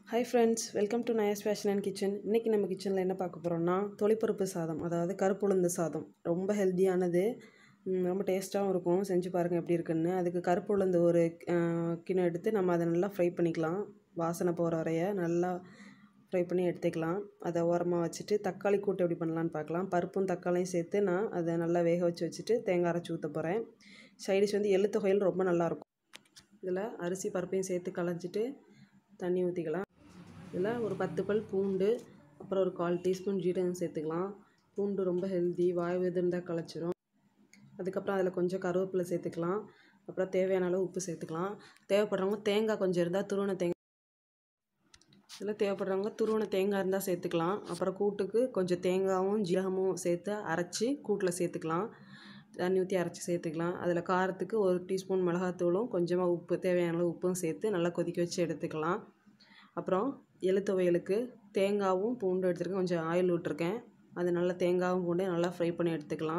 Hi friends, welcome to Naya's Fashion and Kitchen. இன்னைக்கு நம்ம கிச்சனில் என்ன பார்க்க போகிறோம்னா தொளிப்பருப்பு சாதம், அதாவது கருப்பு உளுந்து சாதம். ரொம்ப ஹெல்த்தியானது, ரொம்ப டேஸ்ட்டாகவும் இருக்கும். செஞ்சு பாருங்கள் எப்படி இருக்குன்னு. அதுக்கு கருப்பு உளுந்து ஒரு கிண்ணம் எடுத்து நம்ம அதை நல்லா ஃப்ரை பண்ணிக்கலாம். வாசனை போகிற வரைய நல்லா ஃப்ரை பண்ணி எடுத்துக்கலாம். அதை ஓரமாக வச்சுட்டு தக்காளி கூட்டு எப்படி பண்ணலான்னு பார்க்கலாம். பருப்பும் தக்காளியும் சேர்த்து நான் அதை நல்லா வேக வச்சுட்டு தேங்காய் அரைச்சி ஊற்ற போகிறேன். சைடிஷ் வந்து எள்ளு தொகையில் ரொம்ப நல்லாயிருக்கும். இதில் அரிசி பருப்பையும் சேர்த்து களைஞ்சிட்டு தண்ணி ஊற்றிக்கலாம். இதில் ஒரு 10 பல் பூண்டு, அப்புறம் ஒரு 1/4 டீஸ்பூன் ஜீரகம் சேர்த்துக்கலாம். பூண்டு ரொம்ப ஹெல்தி, வாய் இருந்தால் களைச்சிரும். அதுக்கப்புறம் அதில் கொஞ்சம் கருவேப்பிலை சேர்த்துக்கலாம். அப்புறம் தேவையான அளவு உப்பு சேர்த்துக்கலாம். தேவைப்படுறவங்க தேங்காய் கொஞ்சம் இருந்தால் துருவன தேங்காய் இதில் தேவைப்படுறவங்க துருவன தேங்காய் இருந்தால் சேர்த்துக்கலாம். அப்புறம் கூட்டுக்கு கொஞ்சம் தேங்காயும் ஜீரகமும் சேர்த்து அரைச்சி கூட்டில் சேர்த்துக்கலாம். தண்ணி ஊற்றி அரைச்சி சேர்த்துக்கலாம். அதில் காரத்துக்கு 1 டீஸ்பூன் மிளகாத்தூளும் கொஞ்சமாக உப்பு, தேவையான அளவு உப்பும் சேர்த்து நல்லா கொதிக்க வச்சு எடுத்துக்கலாம். அப்புறம் எள்ளு துவையலுக்கு தேங்காயும் பூண்டும் எடுத்துருக்கேன், கொஞ்சம் ஆயில் விட்டுருக்கேன். அது நல்லா தேங்காயும் பூண்டு நல்லா ஃப்ரை பண்ணி எடுத்துக்கலாம்.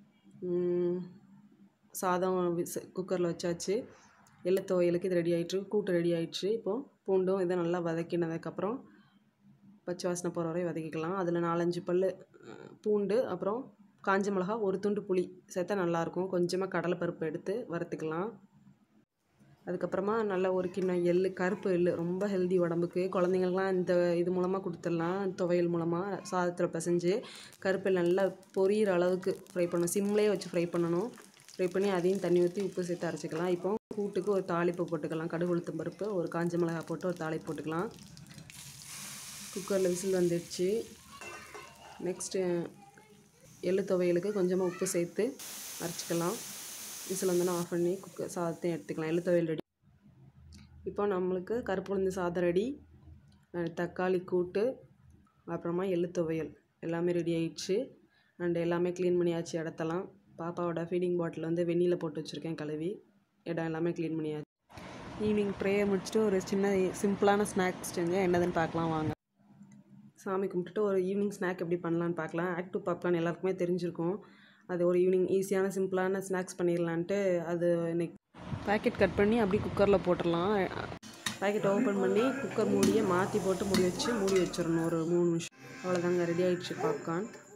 சாதம் குக்கரில் வச்சாச்சு. எள்ளு துவையலுக்கு இது ரெடி ஆகிடுச்சு, கூட்டு ரெடி ஆகிடுச்சு. இப்போது பூண்டும் இதை நல்லா வதக்கினதுக்கப்புறம் பச்சை வாசனை போகிற வரை வதக்கிக்கலாம். அதில் 4-5 பல் பூண்டு, அப்புறம் காஞ்ச மிளகா, ஒரு துண்டு புளி சேர்த்தா நல்லாயிருக்கும். கொஞ்சமாக கடலைப்பருப்பு எடுத்து வறுத்துக்கலாம். அதுக்கப்புறமா நல்லா ஒரு கிண்ணம் எள்ளு, கருப்பு எள்ளு ரொம்ப ஹெல்தி உடம்புக்கு. குழந்தைங்களுக்குலாம் இந்த இது மூலமாக கொடுத்துடலாம். துவையல் மூலமாக சாதத்தில் பிசைஞ்சு கருப்பு எள்ளு நல்லா பொரியிற அளவுக்கு ஃப்ரை பண்ணணும். சிம்லேயே வச்சு ஃப்ரை பண்ணணும். ஃப்ரை பண்ணி அதையும் தண்ணி ஊற்றி உப்பு சேர்த்து அரைச்சிக்கலாம். இப்போ கூட்டுக்கு ஒரு தாளிப்பு போட்டுக்கலாம். கடுகு உளுத்தம் பருப்பு, ஒரு காஞ்ச மிளகாய் போட்டு ஒரு தாளிப்பு போட்டுக்கலாம். குக்கரில் விசில் வந்துடுச்சு. நெக்ஸ்ட்டு எள்ளு துவையலுக்கு கொஞ்சமாக உப்பு சேர்த்து அரைச்சிக்கலாம். விசில் வந்தோன்னா ஆஃப் பண்ணி சாதத்தையும் எடுத்துக்கலாம். எள்ளு துவையல் ரெடி. இப்போ நம்மளுக்கு கருப்பு உளுந்து சாதம் ரெடி. தக்காளி கூட்டு, அப்புறமா எள்ளு துவையல் எல்லாமே ரெடி ஆயிடுச்சு. அண்ட் எல்லாமே க்ளீன் பண்ணியாச்சு. இடத்தெல்லாம் பாப்பாவோட ஃபீடிங் பாட்டில் வந்து வெந்நியில் போட்டு வச்சுருக்கேன் கழுவி. இடம் எல்லாமே க்ளீன் பண்ணியாச்சு. ஈவினிங் ப்ரேயர் முடிச்சுட்டு ஒரு சின்ன சிம்பிளான ஸ்நாக்ஸ் செஞ்சேன். என்னதுன்னு பார்க்கலாம் வாங்க. சாமி கும்பிட்டுட்டு ஒரு ஈவினிங் ஸ்நாக் எப்படி பண்ணலான்னு பார்க்கலாம். ஆக்டிவ் பாப்கார்ன் எல்லாருக்குமே தெரிஞ்சிருக்கும். அது ஒரு ஈவினிங் ஈஸியான சிம்பிளான ஸ்நாக்ஸ் பண்ணிடலான்ட்டு அது இன்னைக்கு பேக்கெட் கட் பண்ணி அப்படியே குக்கரில் போட்டுடலாம். பேக்கெட் ஓப்பன் பண்ணி குக்கர் மூடியை மாற்றி போட்டு மூடி வச்சிடணும் ஒரு 3 நிமிஷம். அவ்வளோதாங்க, ரெடி ஆகிடுச்சு பாப்கார்ன்.